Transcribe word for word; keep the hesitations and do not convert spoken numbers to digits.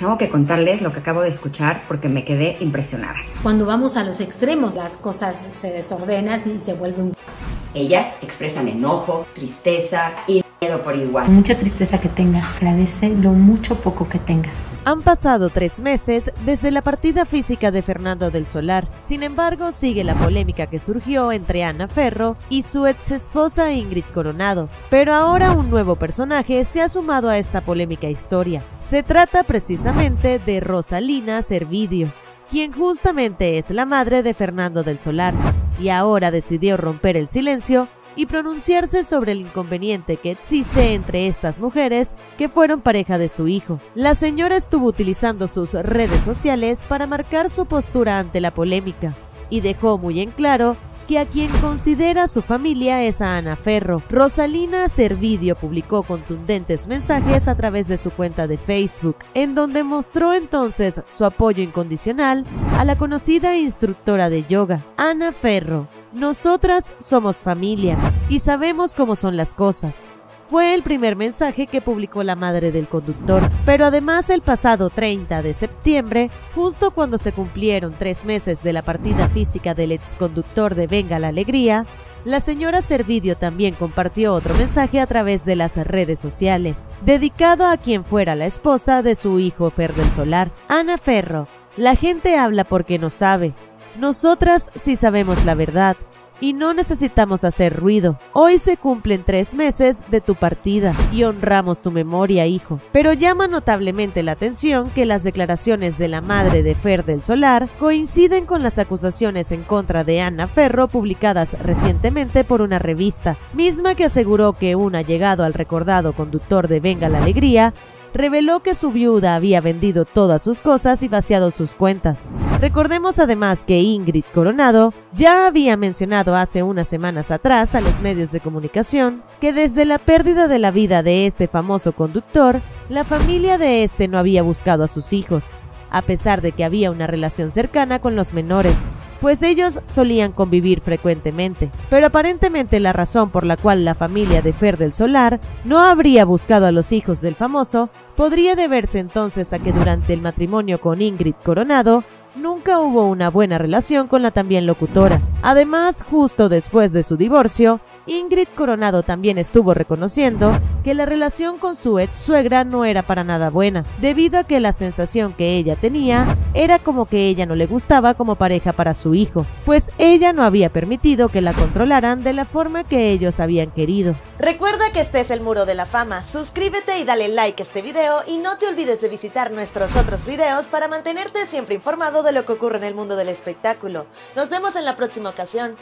Tengo que contarles lo que acabo de escuchar porque me quedé impresionada. Cuando vamos a los extremos, las cosas se desordenan y se vuelven un caos. Ellas expresan enojo, tristeza y miedo por igual. Mucha tristeza que tengas, agradece lo mucho poco que tengas. Han pasado tres meses desde la partida física de Fernando del Solar. Sin embargo, sigue la polémica que surgió entre Ana Ferro y su ex esposa Ingrid Coronado. Pero ahora un nuevo personaje se ha sumado a esta polémica historia. Se trata precisamente de Rosalina Cervidio, quien justamente es la madre de Fernando del Solar, y ahora decidió romper el silencio y pronunciarse sobre el inconveniente que existe entre estas mujeres que fueron pareja de su hijo. La señora estuvo utilizando sus redes sociales para marcar su postura ante la polémica y dejó muy en claro que a quien considera su familia es a Ana Ferro. Rosalina Cervidio publicó contundentes mensajes a través de su cuenta de Facebook, en donde mostró entonces su apoyo incondicional a la conocida instructora de yoga, Ana Ferro. Nosotras somos familia y sabemos cómo son las cosas. Fue el primer mensaje que publicó la madre del conductor, pero además el pasado treinta de septiembre, justo cuando se cumplieron tres meses de la partida física del exconductor de Venga la Alegría, la señora Cervidio también compartió otro mensaje a través de las redes sociales, dedicado a quien fuera la esposa de su hijo Fer del Solar, Ana Ferro. La gente habla porque no sabe. Nosotras sí sabemos la verdad. Y no necesitamos hacer ruido. Hoy se cumplen tres meses de tu partida y honramos tu memoria, hijo. Pero llama notablemente la atención que las declaraciones de la madre de Fer del Solar coinciden con las acusaciones en contra de Ana Ferro publicadas recientemente por una revista, misma que aseguró que un allegado al recordado conductor de Venga la Alegría reveló que su viuda había vendido todas sus cosas y vaciado sus cuentas. Recordemos además que Ingrid Coronado ya había mencionado hace unas semanas atrás a los medios de comunicación que desde la pérdida de la vida de este famoso conductor, la familia de este no había buscado a sus hijos, a pesar de que había una relación cercana con los menores, pues ellos solían convivir frecuentemente. Pero aparentemente la razón por la cual la familia de Fer del Solar no habría buscado a los hijos del famoso podría deberse entonces a que durante el matrimonio con Ingrid Coronado nunca hubo una buena relación con la también locutora. Además, justo después de su divorcio, Ingrid Coronado también estuvo reconociendo que la relación con su ex suegra no era para nada buena, debido a que la sensación que ella tenía era como que ella no le gustaba como pareja para su hijo, pues ella no había permitido que la controlaran de la forma que ellos habían querido. Recuerda que este es el Muro de la Fama, suscríbete y dale like a este video y no te olvides de visitar nuestros otros videos para mantenerte siempre informado de lo que ocurre en el mundo del espectáculo. Nos vemos en la próxima ocasión.